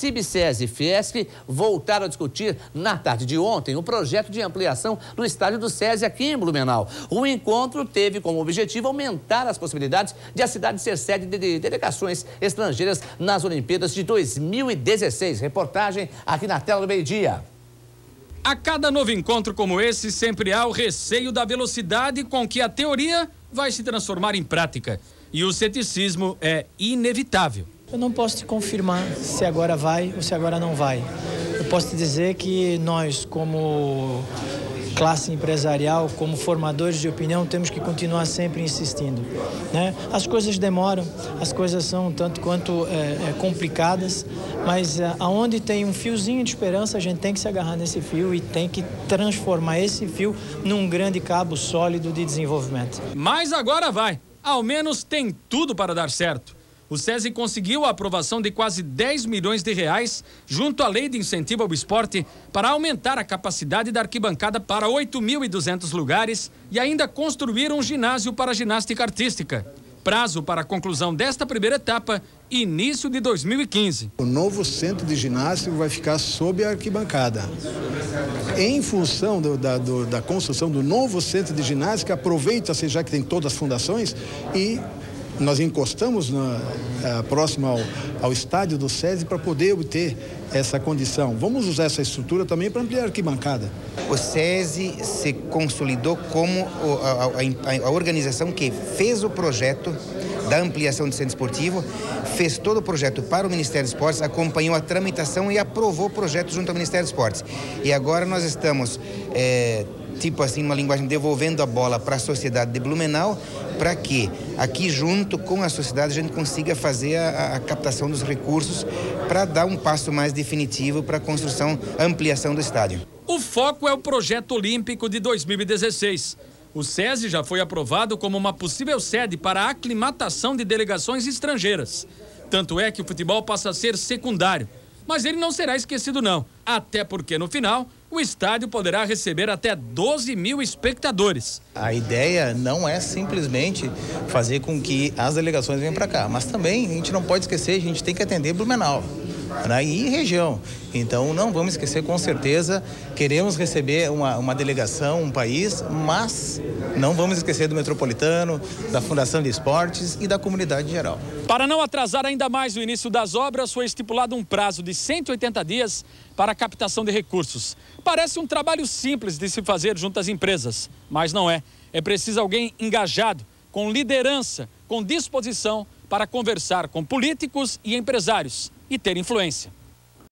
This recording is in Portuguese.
CIB-SESI e Fiesc voltaram a discutir na tarde de ontem o projeto de ampliação do estádio do SESI aqui em Blumenau. O encontro teve como objetivo aumentar as possibilidades de a cidade ser sede de delegações estrangeiras nas Olimpíadas de 2016. Reportagem aqui na tela do meio-dia. A cada novo encontro como esse, sempre há o receio da velocidade com que a teoria vai se transformar em prática. E o ceticismo é inevitável. Eu não posso te confirmar se agora vai ou se agora não vai. Eu posso te dizer que nós, como classe empresarial, como formadores de opinião, temos que continuar sempre insistindo, né? As coisas demoram, as coisas são tanto quanto complicadas, mas aonde tem um fiozinho de esperança, a gente tem que se agarrar nesse fio e tem que transformar esse fio num grande cabo sólido de desenvolvimento. Mas agora vai, ao menos tem tudo para dar certo. O SESI conseguiu a aprovação de quase 10 milhões de reais junto à Lei de Incentivo ao Esporte para aumentar a capacidade da arquibancada para 8.200 lugares e ainda construir um ginásio para ginástica artística. Prazo para a conclusão desta primeira etapa, início de 2015. O novo centro de ginástica vai ficar sob a arquibancada. Em função da construção do novo centro de ginástica, aproveita-se, já que tem todas as fundações, e nós encostamos próximo ao estádio do SESI para poder obter essa condição. Vamos usar essa estrutura também para ampliar a arquibancada. O SESI se consolidou como a organização que fez o projeto da ampliação do centro esportivo, fez todo o projeto para o Ministério dos Esportes, acompanhou a tramitação e aprovou o projeto junto ao Ministério dos Esportes. E agora nós estamos, tipo assim, uma linguagem, devolvendo a bola para a sociedade de Blumenau, para que aqui junto com a sociedade a gente consiga fazer a captação dos recursos para dar um passo mais definitivo para a construção, ampliação do estádio. O foco é o projeto olímpico de 2016. O SESI já foi aprovado como uma possível sede para a aclimatação de delegações estrangeiras. Tanto é que o futebol passa a ser secundário. Mas ele não será esquecido não, até porque no final o estádio poderá receber até 12 mil espectadores. A ideia não é simplesmente fazer com que as delegações venham para cá, mas também a gente não pode esquecer, a gente tem que atender Blumenau, né, e região. Então não vamos esquecer, com certeza, queremos receber uma delegação, um país, mas não vamos esquecer do Metropolitano, da Fundação de Esportes e da comunidade geral. Para não atrasar ainda mais o início das obras, foi estipulado um prazo de 180 dias para a captação de recursos. Parece um trabalho simples de se fazer junto às empresas, mas não é. É preciso alguém engajado, com liderança, com disposição para conversar com políticos e empresários e ter influência.